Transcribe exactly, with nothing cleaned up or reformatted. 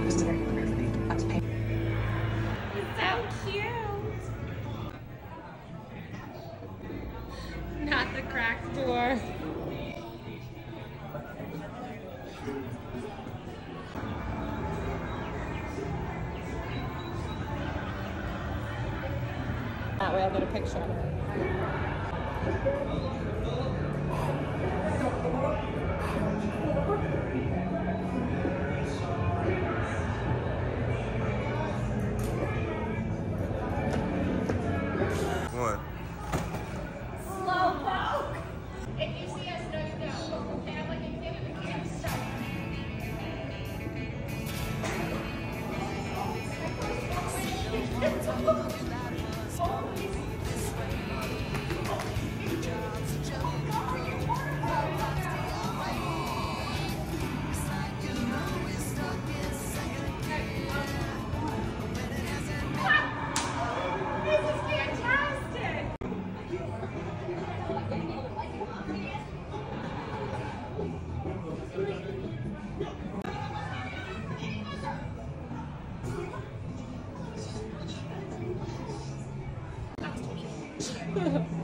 just a very crazy. That's pain. So cute. Not the cracked door. That way I'll get a picture of it. What? Slow poke! If you see us, no you don't. Okay, I'm like a kid in a candy store. Fantastic.